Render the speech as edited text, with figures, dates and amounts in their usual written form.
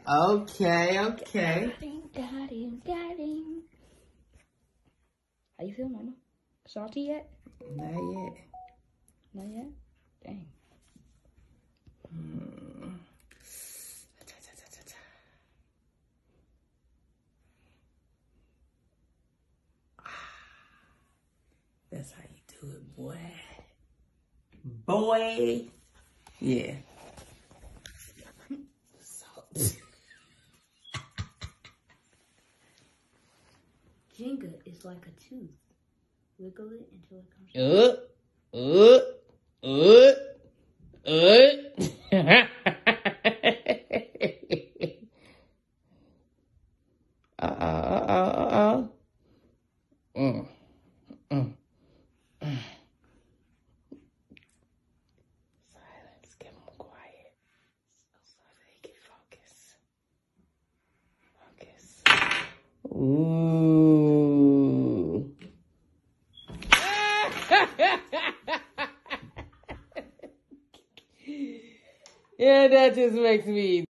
Okay, okay. Got him. How you feel, Mama? Salty yet? Not yet. Not yet? Dang. That's how you do it, boy. Boy. Yeah. Salt. Jenga is like a tooth. Wiggle it until it comes Silence, get him quiet. So they can focus. Ooh. Yeah, that just makes me